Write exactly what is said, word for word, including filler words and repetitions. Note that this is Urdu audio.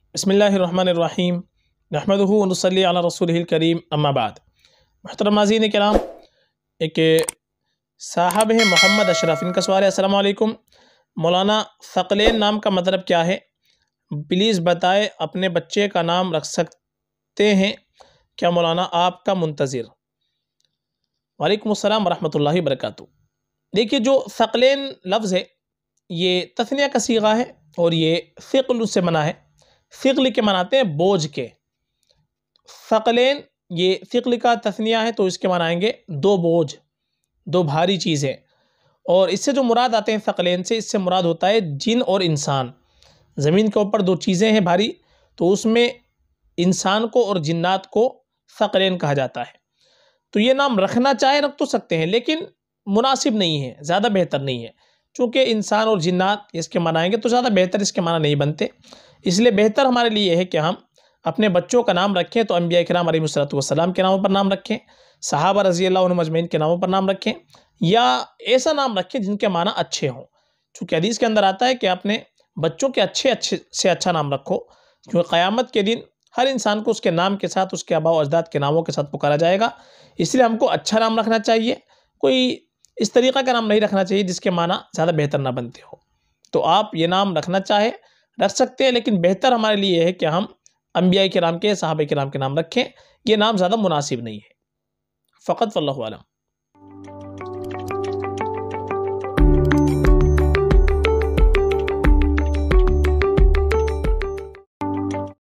بسم اللہ الرحمن الرحیم نحمدہ و نصلی علی رسولہ الکریم اما بعد۔ محترم ناظرین کرام، ایک صاحب ہیں محمد اشرف، ان کا سوال ہے: السلام علیکم مولانا، ثقلین نام کا مطلب کیا ہے؟ پلیز بتائے، اپنے بچے کا نام رکھ سکتے ہیں کیا مولانا؟ آپ کا منتظر۔ وعلیکم السلام ورحمۃ اللہ وبرکاتہ۔ دیکھیے، جو ثقلین لفظ ہے یہ تثنیہ کا صیغہ ہے اور یہ ثقل سے بنا ہے۔ ثقل کے معنی آتے ہیں بوجھ کے۔ ثقلین یہ ثقل کا تثنیہ ہے تو اس کے معنی آئیں گے دو بوجھ، دو بھاری چیزیں۔ اور اس سے جو مراد آتے ہیں ثقلین سے، اس سے مراد ہوتا ہے جن اور انسان۔ زمین کے اوپر دو چیزیں ہیں بھاری، تو اس میں انسان کو اور جنات کو ثقلین کہا جاتا ہے۔ تو یہ نام رکھنا چاہے رکھ تو سکتے ہیں، لیکن مناسب نہیں ہے، زیادہ بہتر نہیں ہے، چونکہ انسان اور جنات اس کے معنی آئیں گے تو زیادہ بہتر اس کے معنی نہیں بنتے۔ اس لیے بہتر ہمارے لیے یہ ہے کہ ہم اپنے بچوں کا نام رکھیں تو انبیاء کرام علیہ الصلوۃ والسلام کے ناموں پر نام رکھیں، صحابہ رضی اللہ عنہم اجمعین کے ناموں پر نام رکھیں، یا ایسا نام رکھیں جن کے معنی اچھے ہوں۔ چونکہ حدیث کے اندر آتا ہے کہ اپنے بچوں کے اچھے اچھے سے اچھا نام رکھو، کیونکہ قیامت کے دن ہر انسان کو اس کے نام کے ساتھ اس کے آباء و اجداد کے ناموں کے ساتھ پکارا جائے گا۔ اس لیے ہم کو اچھا نام رکھنا چاہیے، کوئی اس طریقہ کا نام نہیں رکھنا چاہیے جس کے معنی زیادہ بہتر نہ بنتے ہو۔ تو آپ یہ نام رکھنا چاہے رکھ سکتے ہیں، لیکن بہتر ہمارے لیے یہ ہے کہ ہم انبیاء کرام کے، صحابہ کرام کے نام رکھیں۔ یہ نام زیادہ مناسب نہیں ہے۔ فقط واللہ اعلم۔